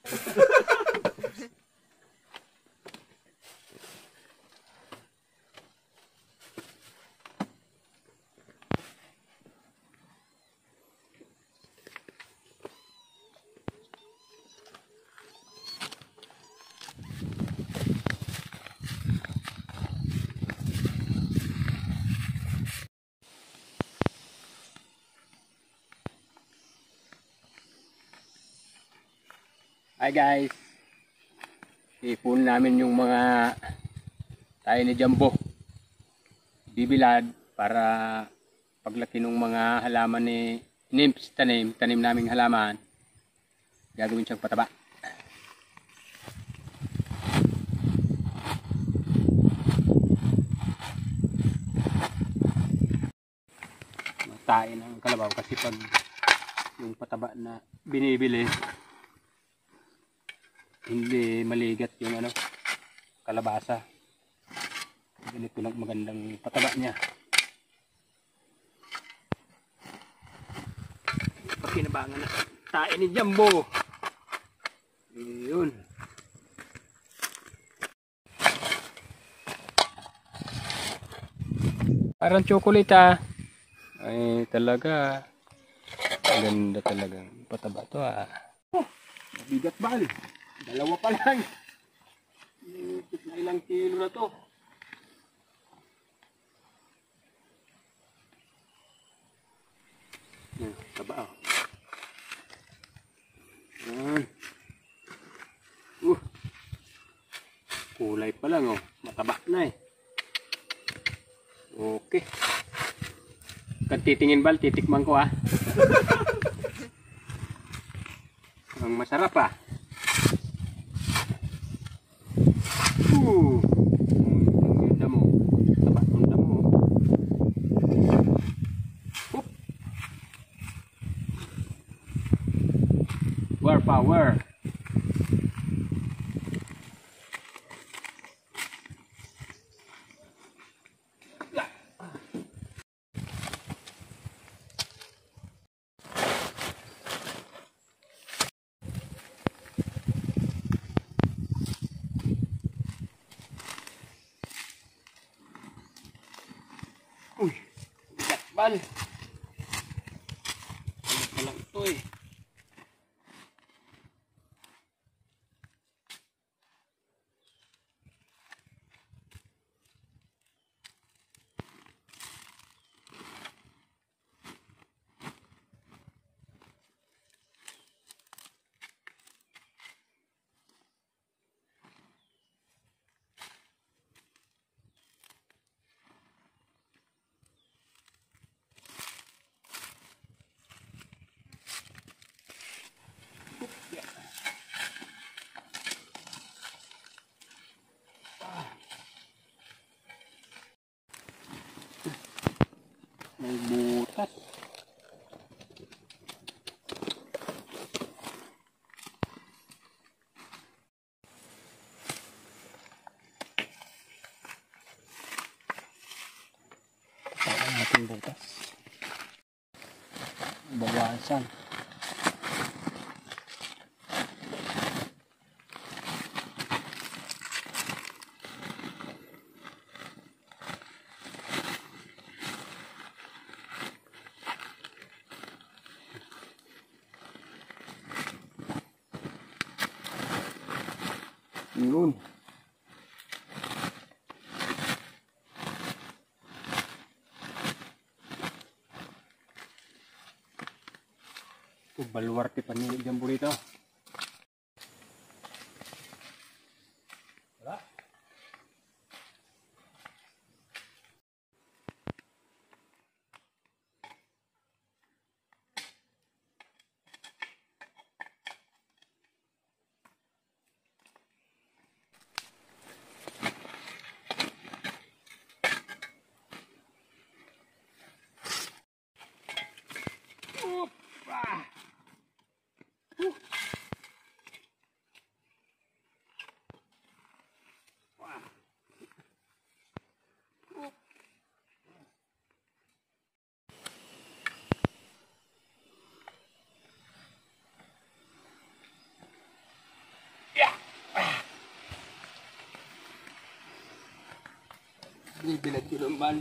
Hi guys, ipon namin yung mga tayo ni Jumbo bibilad para paglaki ng mga halaman ni Nimps, tanim naming halaman, gagawin siyang pataba. Matain ang kalabaw kasi pag yung pataba na binibili hindi maligat yung kalabasa. Ganito lang magandang pataba niya. Pakinabangan na tayo ni Jumbo. Yun. Parang chocolate ah. Ay talaga. Ganda talagang pataba to ah. Mabigat bal. Dalawa pa lang. Ilang kilo na to. Yan, taba oh. Yan. Kulay pa lang oh. Mataba na eh. Okay. Kan titingin bal, titikman ko ah. Ang masarap ah. Ang damo. Taba ng damo. Power. Uy, bigat bal. Ano pa lang ito eh. May butas. Saan natin butas? Bawasan. Yun. Baluarte pa ni Jumbo rito. Wala. Bibilad ko naman.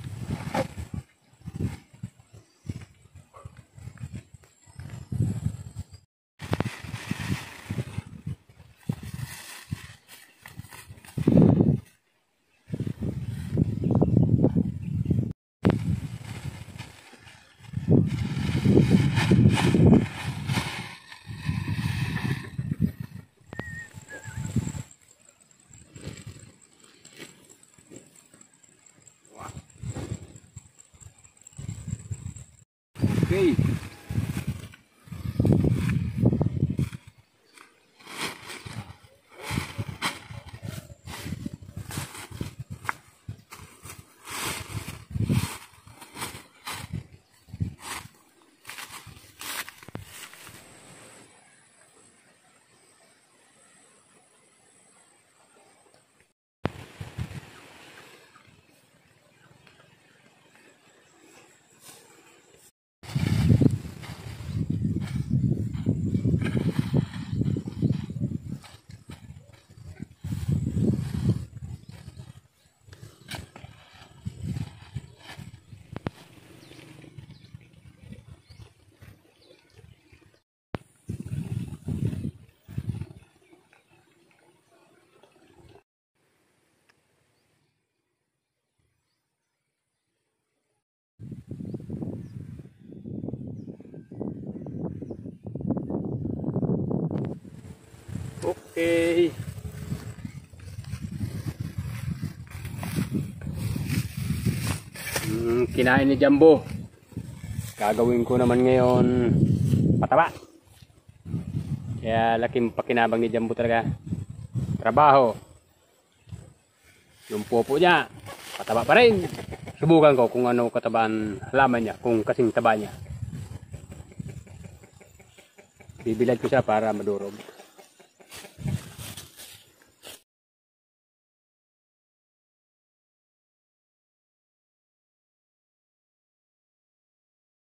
Okay. Okay. Kinain ni Jumbo. Gagawin ko naman ngayon pataba. Kaya laking pakinabang ni Jumbo talaga. Trabaho. Yung popo niya, pataba pa rin. Subukan ko kung ano katabaan halaman niya, kung kasing taba niya. Bibilad ko siya para madurog.